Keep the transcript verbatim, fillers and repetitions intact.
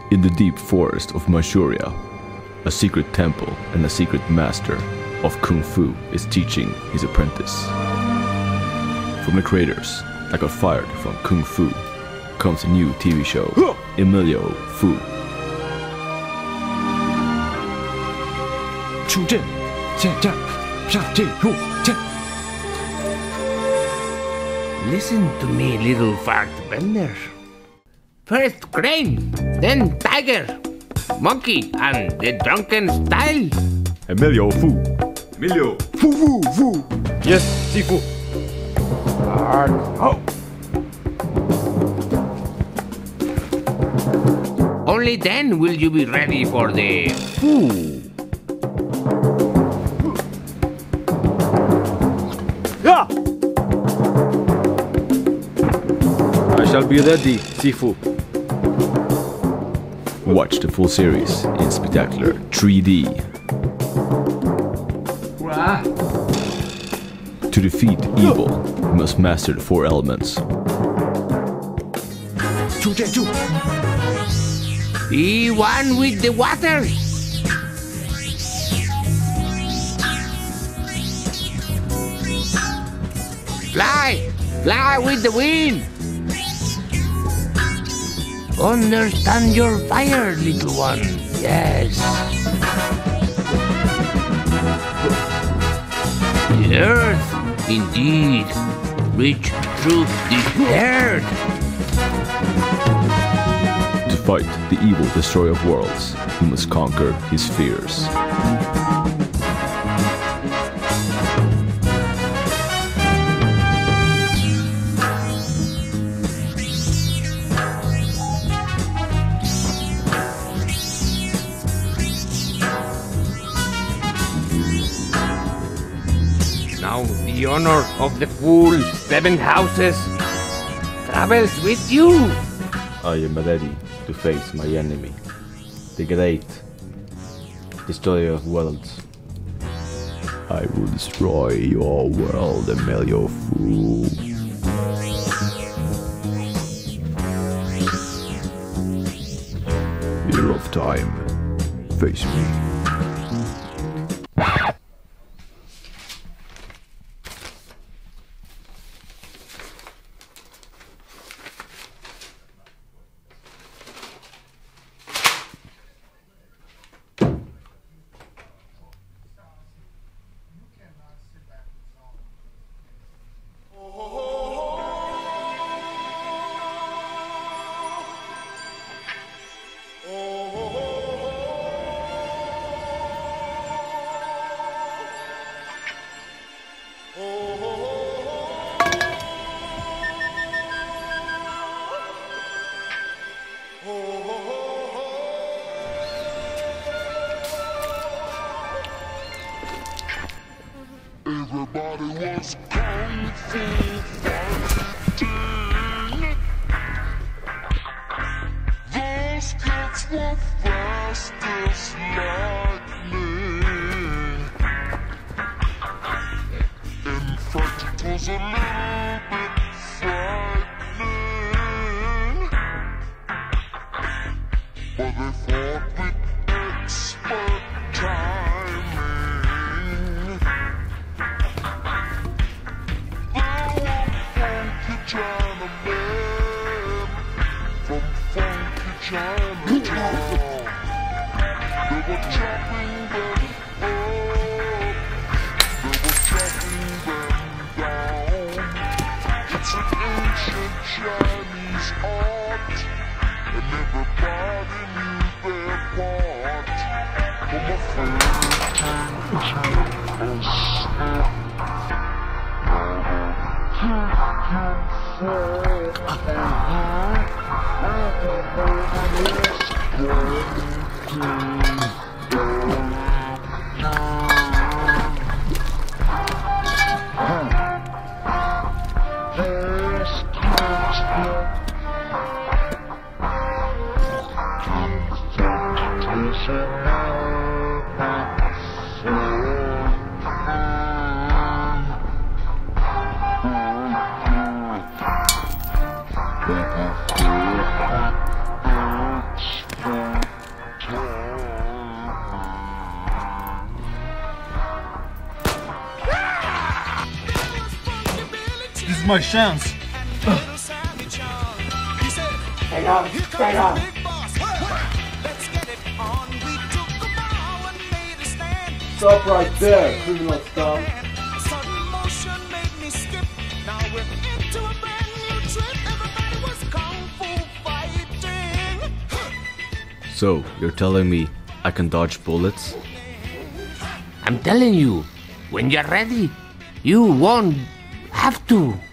In the deep forest of Manchuria, a secret temple and a secret master of Kung Fu is teaching his apprentice. From the creators that got fired from Kung Fu comes a new T V show, Emilio Fu. Listen to me, little fart bender. First crane, then tiger, monkey, and the drunken style. Emilio Fu. Emilio. Fu Fu Fu. Yes, Sifu. Hard ho. Only then will you be ready for the Fu. Yeah! I shall be ready, Sifu. Watch the full series in spectacular three D. To defeat evil, you must master the four elements. Be one with the water. Fly, fly with the wind. Understand your fire, little one. Yes. The earth, indeed, reach through the earth. To fight the evil destroyer of worlds, you must conquer his fears. Now the honor of the full seven houses travels with you. I am ready to face my enemy, the great destroyer of worlds. I will destroy your world, Emilio Fu. Year of time, face me. Everybody was kung fu fighting. Those kids were fast as lightning. In fact, it was a little bit frightening. But they fought with expert timing. Chinaman from funky Chinatown. They were chopping them up, they were chopping them down. It's an ancient Chinese art, and everybody knew their part. For my first time to see Yeah. is my chance. Take off, take off. Stop right there, criminal scum. So, you're telling me I can dodge bullets? I'm telling you, when you're ready, you won't have to.